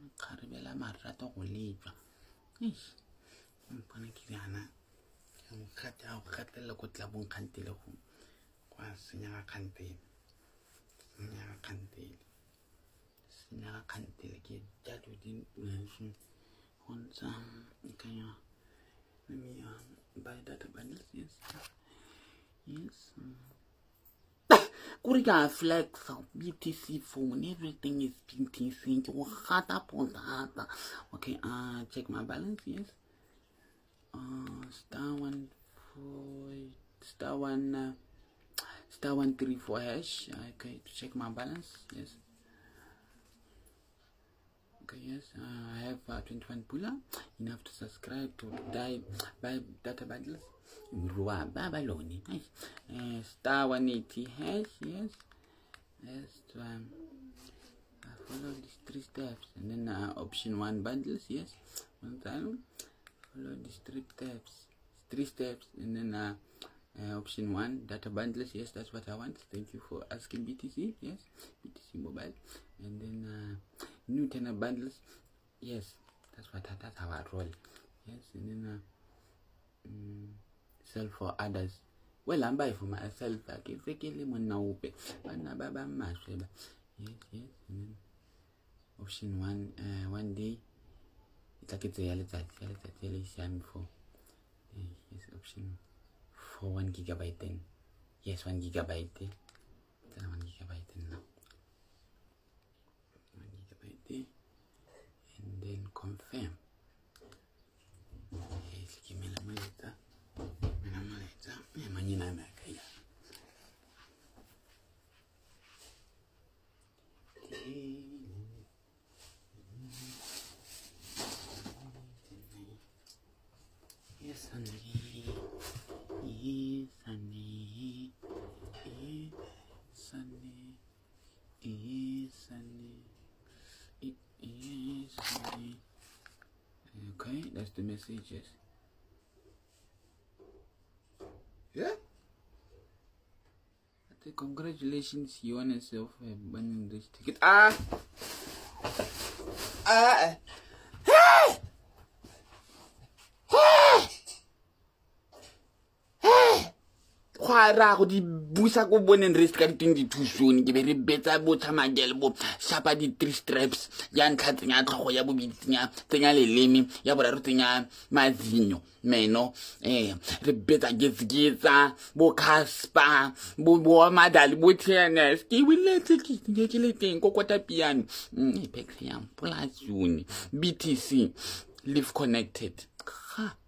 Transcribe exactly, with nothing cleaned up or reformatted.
Karibela marato go lejwa. Eish. Mpona ke yana. Ke mo khata o khatela go tla bon khantele go. Kwa senya ga khantele. Senya ga khantele. Senya ga khantele ke jalo din nation. Onsa kanya. Let me um, buy data bundles. Yes. Yes. Kuriga flex B T C phone, everything is B T C. Okay, uh check my balance, yes. Uh star one four star one uh, star one three four hash. Okay, to check my balance, yes. Okay, yes, uh, I have uh, twenty-one puller, enough to subscribe to die buy data bundles. Uh, star one eighty hash, yes. Yes, to, um, uh, follow these three steps, and then uh, option one bundles, yes. One time, follow these three steps, three steps, and then uh, uh, option one data bundles, yes. That's what I want. Thank you for asking. B T C, yes, B T C mobile, and then uh, new tenor bundles, yes. That's what I, that's how I roll, yes, and then. Uh, um, sell for others. Well, I'm buying for myself. I can take a lemon now. Yes, yes. And then option one, uh, one day. It's like it's a little, little for. Yes, option for one gigabyte then. Yes, one gigabyte. It's one gigabyte now. One gigabyte. And then confirm. Yes, give me the money. Yes, honey. Yes, honey. Yes, honey. Yes, honey. Yes, honey. Okay, that's the messages. Yeah. I think congratulations, you on yourself uh, banning this ticket. Ah. Ah. Hey. Hey. Hey. Khwara go di busa go bonen risk ka ting di thusone ke be re betsa botsa magele bo shapa di three straps ya ntlhatsenya tlhogo ya bobitsenya tsenya leleme ya bora re tsenya mazinyo meno eh re betsa getsa bo caspa bo bo madali bo tennis ke wile tse ke ke le teng go kota piano e pex ya polazune B T C live connected. Ha.